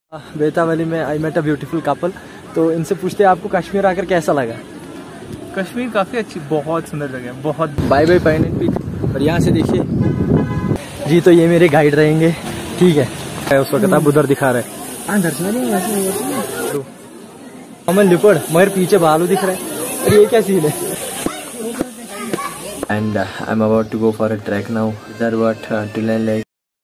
बेता valley में I met a beautiful couple. तो इनसे पूछते हैं आपको कश्मीर आकर कैसा लगा। कश्मीर काफ़ी अच्छी, बहुत सुंदर जगह है, बहुत। Bye bye pine peak. और यहाँ से देखिए जी, तो ये मेरे गाइड रहेंगे, ठीक है। उस वक्त आप उधर दिखा रहे कॉमन लिपर्ड, मगर पीछे भालू दिख रहा है। और ये क्या सीन है। And I am about to go for a track now Darwat Tillen Lake।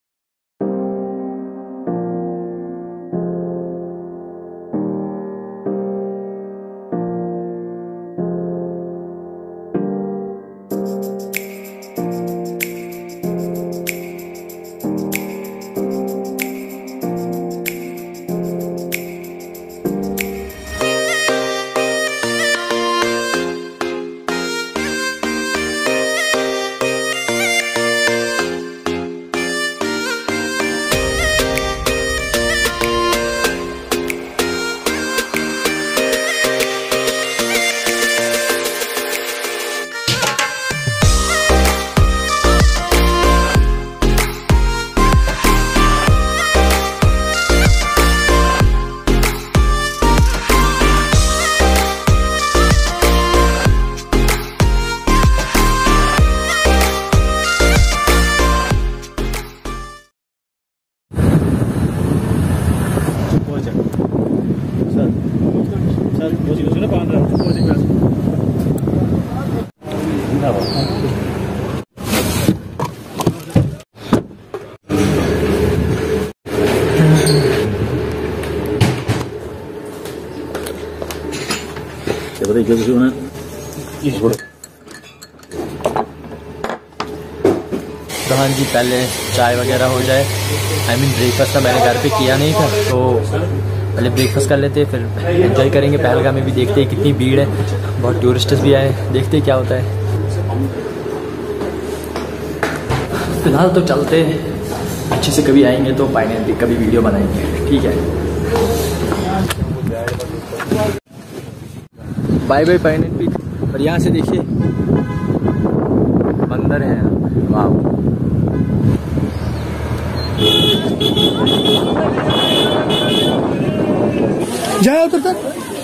तो हाँ जी, पहले चाय वगैरह हो जाए। आई मीन ब्रेकफास्ट का मैंने घर पे किया नहीं था, तो पहले ब्रेकफास्ट कर लेते, फिर एंजॉय करेंगे। पहलगाम में भी देखते हैं कितनी भीड़ है, बहुत टूरिस्ट्स भी आए, देखते हैं क्या होता है। फिलहाल तो चलते अच्छे से, कभी आएंगे तो फाइनली कभी वीडियो बनाएंगे, ठीक है। Bye bye pine peak. और यहाँ से देखिए बंदर हैं, वाह। जाए उधर तक।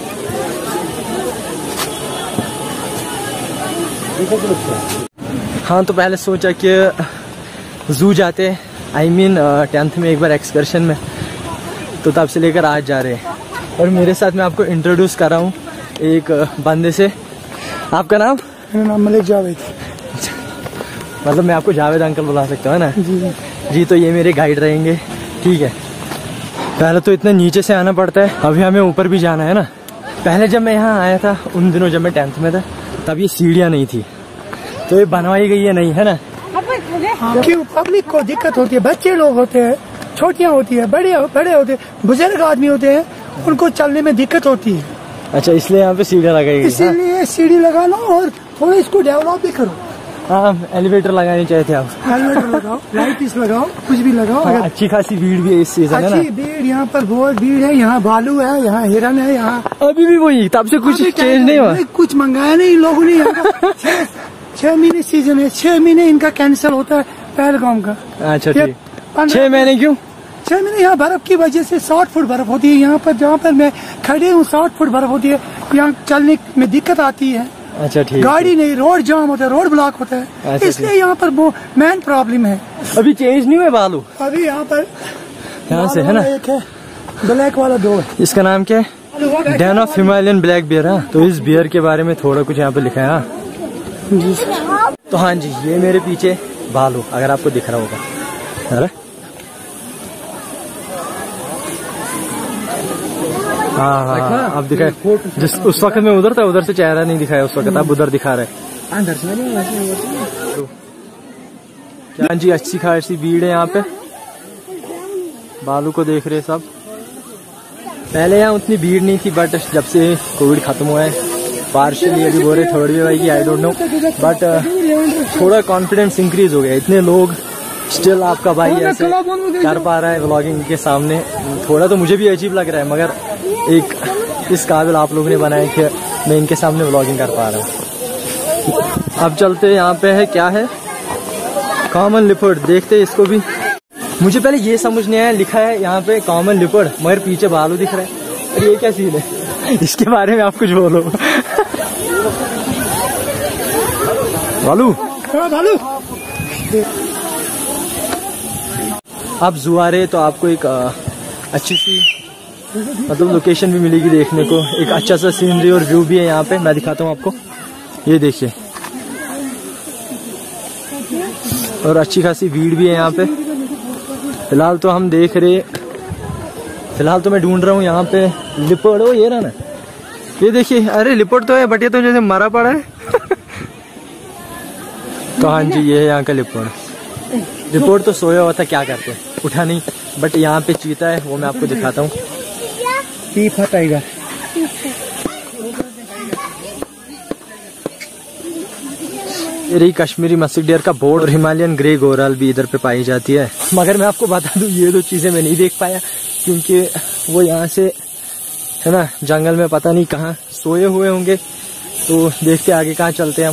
हाँ, तो पहले सोचा कि जू जाते, आई मीन 10th में एक बार एक्सकर्शन में, तो तब से लेकर आज जा रहे हैं। और मेरे साथ मैं आपको इंट्रोड्यूस कर रहा हूँ एक बंदे से। आपका नाम? मेरा नाम मलिक जावेद। मतलब मैं आपको जावेद अंकल बुला सकता हूँ ना? जी, तो ये मेरे गाइड रहेंगे, ठीक है। पहले तो इतना नीचे से आना पड़ता है, अभी हमें ऊपर भी जाना है ना। पहले जब मैं यहाँ आया था उन दिनों, जब मैं 10th में था, तब ये सीढ़ियाँ नहीं थी, तो ये बनवाई गई है, नहीं है ना। क्यों पब्लिक को दिक्कत होती है, बच्चे लोग होते हैं, छोटियाँ होती है, बड़े होते हैं, बुजुर्ग आदमी होते हैं, उनको चलने में दिक्कत होती है। अच्छा, इसलिए यहाँ पे सीढ़ियाँ लगाई गई। इसीलिए सीढ़ी लगा लो और थोड़ा इसको डेवलप भी करो। हाँ, एलिवेटर लगानी चाहिए थे आप। एलिवेटर लगाओ, लाइट लगाओ, कुछ भी लगाओ। हाँ, अच्छी खासी भीड़ भी है इस सीजन है ना। अच्छी भीड़, यहाँ पर बहुत भीड़ है। यहाँ भालू है, यहाँ हिरन है, यहाँ अभी भी वही, तब से कुछ चेंज नहीं हुआ। कुछ मंगाया नहीं इन लोगों ने। यहाँ 6 महीने सीजन है, 6 महीने इनका कैंसिल होता है पहलगाम का। अच्छा, ठीक। 6 महीने क्यों? 6 महीने यहाँ बर्फ की वजह से 60 फुट बर्फ होती है। यहाँ पर जहाँ पर मैं खड़े हूँ 60 फुट बर्फ होती है। यहाँ चलने में दिक्कत आती है। अच्छा, ठीक। गाड़ी नहीं, रोड जाम होता है, रोड ब्लॉक होता है। अच्छा, इसलिए यहाँ पर वो मेन प्रॉब्लम है। अभी चेंज नहीं हुए बालू? अभी यहाँ पर यहाँ से है ना, एक है ब्लैक वाला, 2 है। इसका नाम क्या है? Den of Himalayan black bear. हाँ, तो इस बियर के बारे में थोड़ा कुछ यहाँ पे लिखा है। हाँ तो हाँ जी, ये मेरे पीछे भालू, अगर आपको दिख रहा होगा। अरे हाँ, अब दिखाए। जिस उस वक्त में उधर था, उधर से चेहरा नहीं दिखाया उस वक्त, अब उधर दिखा रहे। हाँ जी, अच्छी खासी भीड़ है यहाँ पे, बालू को देख रहे सब। पहले यहाँ उतनी भीड़ नहीं थी, बट जब से कोविड खत्म हुआ है, पार्शियली अभी बोल रहे थर्ड वेव आएगी, आई डोंट नो, बट थोड़ा कॉन्फिडेंस इंक्रीज हो गया। इतने लोग स्टिल आपका भाई ऐसे कर पा रहा है व्लॉगिंग के सामने, थोड़ा तो मुझे भी अजीब लग रहा है, मगर एक इस काबिल आप लोगों ने बनाया कि मैं इनके सामने व्लॉगिंग कर पा रहा हूँ। अब चलते यहाँ पे है, क्या है, कॉमन लिपर्ड, देखते इसको भी। मुझे पहले ये समझ नहीं आया, लिखा है यहाँ पे कॉमन लिपर्ड मगर पीछे भालू दिख रहा है। अरे ये क्या सीन है, इसके बारे में आप कुछ बोलो। भालू भालू आप जू आ रहे तो आपको एक अच्छी सी मतलब लोकेशन भी मिलेगी देखने को, एक अच्छा सा सीनरी और व्यू भी है यहाँ पे। मैं दिखाता हूँ आपको, ये देखिए, और अच्छी खासी भीड़ भी है यहाँ पे। फिलहाल तो हम देख रहे, फिलहाल तो मैं ढूंढ रहा हूँ यहाँ पे लिपर्ड। ओ ये रहा ना, ये देखिए। अरे लिपर्ड तो है बट ये तो जैसे मरा पड़ा है। तो हाँ जी, ये है यहाँ का लिपर्ड। लिपर्ड तो सोया हुआ था, क्या करते, उठा नहीं। बट यहाँ पे चीता है, वो मैं आपको दिखाता हूँ। चीता टाइगर। ये रही कश्मीरी मस्टिक डियर का बोर्ड, और हिमालयन ग्रे गोराल भी इधर पे पाई जाती है। मगर मैं आपको बता दूं, ये दो चीजें मैं नहीं देख पाया क्योंकि वो यहाँ से है ना जंगल में पता नहीं कहाँ सोए हुए होंगे। तो देखते आगे कहाँ चलते हैं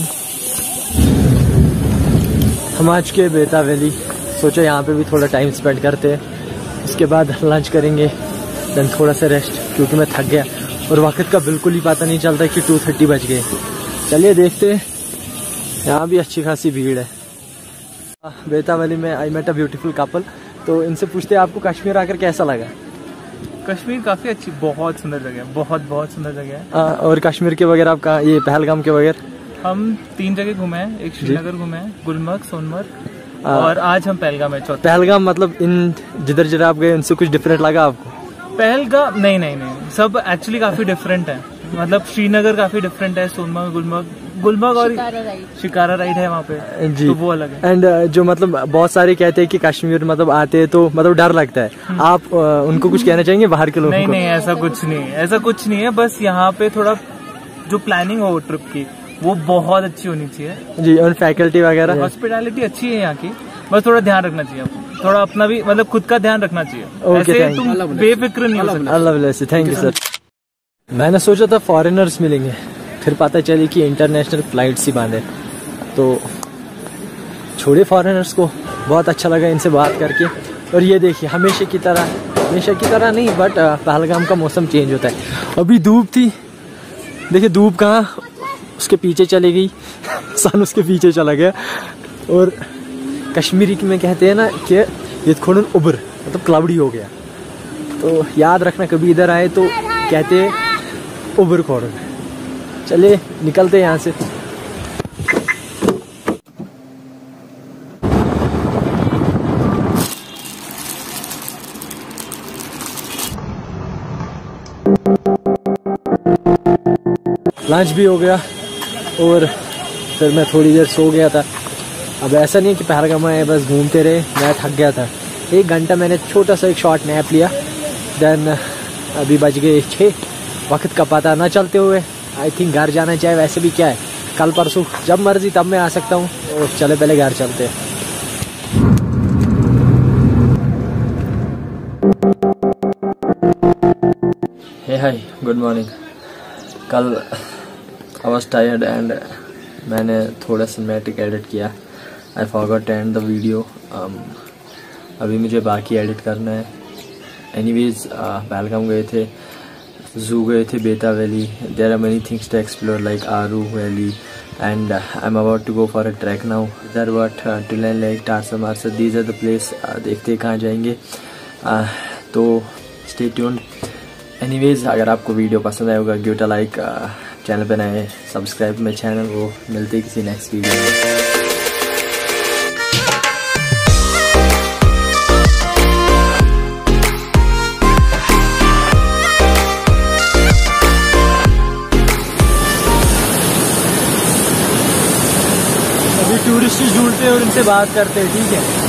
हम आ चुके हैं बेता वैली। सोचा यहाँ पे भी थोड़ा टाइम स्पेंड करते हैं, उसके बाद लंच करेंगे, देन थोड़ा सा रेस्ट क्योंकि मैं थक गया और वक्त का बिल्कुल ही पता नहीं चलता कि 2:30 बज गए। चलिए देखते हैं, यहाँ भी अच्छी खासी भीड़ है। बेता वैली में I met a beautiful couple. तो इनसे पूछते हैं आपको कश्मीर आकर कैसा लगा। कश्मीर काफी अच्छी, बहुत सुंदर जगह है, बहुत सुंदर जगह है। और कश्मीर के बगैर आप कहाँ, ये पहलगाम के बगैर? हम 3 जगह घूमे हैं, एक श्रीनगर घूमे हैं, गुलमर्ग, सोनमर्ग, और आज हम पहलगाम है चौथा। पहलगाम मतलब इन जिधर जिधर आप गए उनसे कुछ डिफरेंट लगा आपको? पहलगाम नहीं, सब एक्चुअली काफी डिफरेंट है। मतलब श्रीनगर काफी डिफरेंट है, सोनमर्ग, गुलमर्ग और शिकारा राइड है वहाँ पे जी, तो वो अलग है। एंड जो मतलब बहुत सारे कहते हैं कि कश्मीर मतलब आते हैं तो मतलब डर लगता है, आप उनको कुछ कहना चाहेंगे बाहर के लोगों को? नहीं, ऐसा कुछ नहीं है। बस यहाँ पे थोड़ा जो प्लानिंग हो ट्रिप की वो बहुत अच्छी होनी चाहिए जी, और फैकल्टी वगैरह, हॉस्पिटैलिटी अच्छी है यहाँ की। बस थोड़ा ध्यान रखना चाहिए आपको, थोड़ा अपना भी मतलब खुद का ध्यान रखना चाहिए। ऐसे तुम बेफिक्र नहीं हो सकते। Allah bless you, thank you sir. मैंने सोचा था फॉरेनर्स मिलेंगे, फिर पता चली कि इंटरनेशनल फ्लाइट्स ही बांधे। तो छोड़े फॉरेनर्स को, बहुत अच्छा लगा इनसे बात करके। और ये देखिए, हमेशा की तरह नहीं बट पहलगाम का मौसम चेंज होता है। अभी धूप थी, देखिए धूप कहाँ उसके पीछे चली गई, सन उसके पीछे चला गया। और कश्मीरी में कहते हैं ना कि ये थोड़ा उबर मतलब क्लाउडी हो गया। तो याद रखना, कभी इधर आए तो कहते हैं उबर खोर। चलिए निकलते हैं यहाँ से। लंच भी हो गया और फिर मैं थोड़ी देर सो गया था। अब ऐसा नहीं है कि पहलगाम में बस घूमते रहे, मैं थक गया था। 1 घंटा मैंने छोटा सा एक शॉर्ट नैप लिया। देन अभी बज गए 6, वक्त का पता ना चलते हुए आई थिंक घर जाना चाहिए। वैसे भी क्या है, कल परसों जब मर्जी तब मैं आ सकता हूँ। तो चले पहले घर चलते हैं। Hey hi, good morning. कल आई वाज टायर्ड एंड मैंने थोड़ा सिनेमैटिक एडिट किया। I forgot to end the video. अभी मुझे बाकी एडिट करना है। एनीवेज पहलगाम गए थे, जू गए थे, Betaab valley. There are many things to explore like Aru valley and I am about to go for a track now. Darbat, Tulian lake, Tarsar Marsar, these are the place. देखते कहाँ जाएंगे। तो स्टे ट्यून्ड। एनीवेज अगर आपको वीडियो पसंद आया होगा give it a like, channel पे नए सब्सक्राइब मेरे चैनल को। मिलते हैं किसी नेक्स्ट वीडियो में। टूरिस्ट ढूंढते हैं और इनसे बात करते हैं, ठीक है।